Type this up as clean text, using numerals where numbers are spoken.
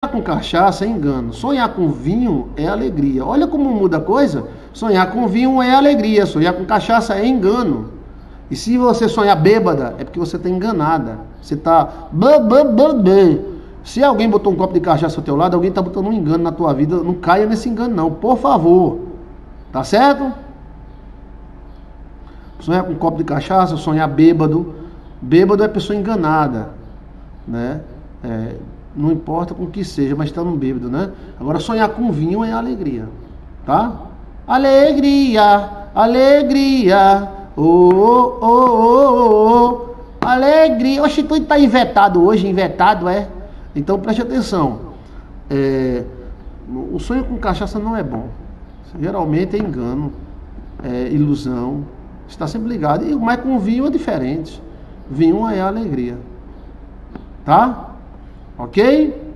com cachaça é engano. Sonhar com vinho é alegria. Olha como muda a coisa. Sonhar com vinho é alegria. Sonhar com cachaça é engano. E se você sonhar bêbada, é porque você está enganada. Você está... Se alguém botou um copo de cachaça ao teu lado, alguém está botando um engano na tua vida. Não caia nesse engano não, por favor. Tá certo? Sonhar com um copo de cachaça, sonhar bêbado. Bêbado é pessoa enganada, né? Não importa com o que seja, mas está no bêbado, né? Agora sonhar com vinho é alegria, tá? Alegria, alegria, oh, oh, oh, oh, alegria. Oxe, tu tá invetado hoje, invetado, é? Então preste atenção. O sonho com cachaça não é bom. Geralmente é engano, é ilusão. Está sempre ligado. Mas com vinho é diferente. Vinho é alegria. Tá? Ok?